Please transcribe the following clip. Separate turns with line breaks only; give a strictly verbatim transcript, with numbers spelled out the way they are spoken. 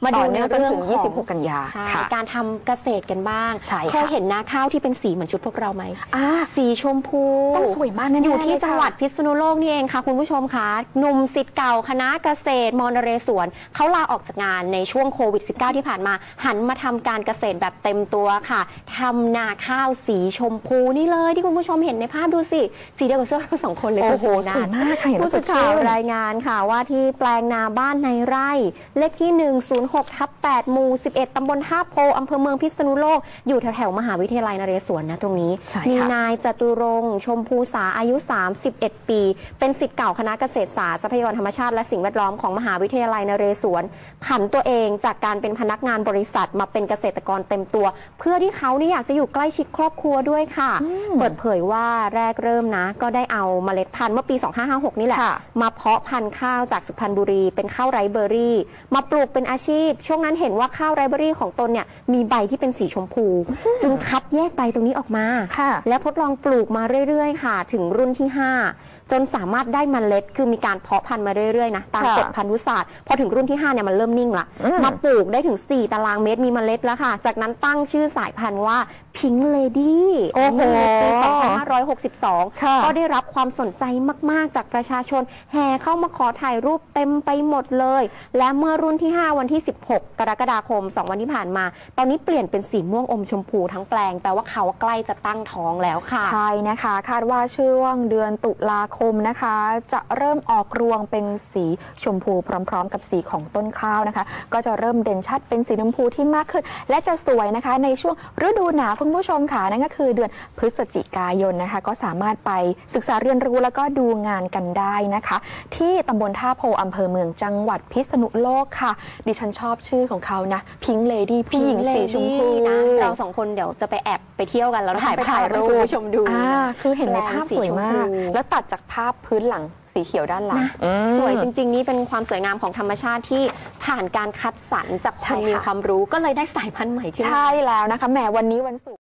มาดูในเรื่องของ
ยี่สิบหกกันยา
การทำเกษตรกันบ้างเคย
เห็
นนาข้าวที่เป็นสีเหมือนชุดพวกเราไหมสีชมพู
ต้องสวยมากนะ
อยู่ที่จังหวัดพิษณุโลกนี่เองค่ะคุณผู้ชมคะหนุ่มศิษย์เก่าคณะเกษตรมนเรศวรเขาลาออกจากงานในช่วงโควิด สิบเก้า ที่ผ่านมาหันมาทำการเกษตรแบบเต็มตัวค่ะทำนาข้าวสีชมพูนี่เลยที่คุณผู้ชมเห็นในภาพดูสิสีเดียวกับเสื้อเราสองคนเลย
โอ้โหสวยมากค่ะ
ผู้สื่อข่าวรายงานค่ะว่าที่แปลงนาบ้านในไร่เลขที่หนึ่งศูนย์หกทับแปดหมู่สิบเอ็ดตำบลท่าโพอำเภอเมืองพิษณุโลกอยู่แถวๆมหาวิทยาลัยนเรศวรนะตรงนี้มีนายจตุรงค์ชมพูสาอายุสามสิบเอ็ดปีเป็นศิษย์เก่าคณะเกษตรศาสตร์ทรัพยากรธรรมชาติและสิ่งแวดล้อมของมหาวิทยาลัยนเรศวรผันตัวเองจากการเป็นพนักงานบริษัทมาเป็นเกษตรกรเต็มตัวเพื่อที่เขานี่อยากจะอยู่ใกล้ชิดครอบครัวด้วยค่ะเปิดเผยว่าแรกเริ่มนะก็ได้เอาเมล็ดพันธุ์เมื่อปีสองพันห้าร้อยห้าสิบหกนี่แหละมาเพาะพันธุ์ข้าวจากสุพรรณบุรีเป็นข้าวไรเบอรี่มาปลูกเป็นอาชีพช่วงนั้นเห็นว่าข้าวไรเบอรี่ของตนเนี่ยมีใบที่เป็นสีชมพูจึงคัดแยกใบตรงนี้ออกมาและทดลองปลูกมาเรื่อยๆค่ะถึงรุ่นที่ห้าจนสามารถได้เมล็ดคือมีการเพาะพันธุ์มาเรื่อยๆนะตามกฎพันธุศาสตร์พอถึงรุ่นที่ห้าเนี่ยมันเริ่มนิ่งละมาปลูกได้ถึงสี่ตารางเมตรมีเมล็ดแล้วค่ะจากนั้นตั้งชื่อสายพันธุ์ว่าพิงค์เลดี้โอ้โหปีสองพันห้าร้อยหกสิบสองก็ได้รับความสนใจมากๆจากประชาชนแห่เข้ามาขอถ่ายรูปเต็มไปหมดเลยและเมื่อรุ่นที่ห้าวันที่สิบหกกรกฎาคมสองวันที่ผ่านมาตอนนี้เปลี่ยนเป็นสีม่วงอมชมพูทั้งแปลงแปลว่าเขาใกล้จะตั้งท้องแล้วค่ะ
ใช่นะคะคาดว่าช่วงเดือนตุลาคมนะคะจะเริ่มออกรวงเป็นสีชมพูพร้อมๆกับสีของต้นข้าวนะคะก็จะเริ่มเด่นชัดเป็นสีชมพูที่มากขึ้นและจะสวยนะคะในช่วงฤดูหนาวคุณผู้ชมค่ะนั่นก็คือเดือนพฤศจิกายนนะคะก็สามารถไปศึกษาเรียนรู้แล้วก็ดูงานกันได้นะคะที่ตำบลท่าโพอำเภอเมืองจังหวัดพิษณุโลกค่ะดิฉันชอบชื่อของเขานะพิงค์เลดี้ผู้หญิงสีชมพู
นะเราสองคนเดี๋ยวจะไปแอบไปเที่ยวกันแล้วถ่ายถ่ายรูปคุณผู้ชมดู
คือเห็นในภาพสวยมากแล้วตัดจากภาพพื้นหลังสีเขียวด้านหลัง
สวยจริงๆนี่เป็นความสวยงามของธรรมชาติที่ผ่านการคัดสรรจากคนมีความรู้ก็เลยได้สายพันธุ์ใหม่ขึ้น
ใช่แล้วนะคะแหมวันนี้วันศุกร์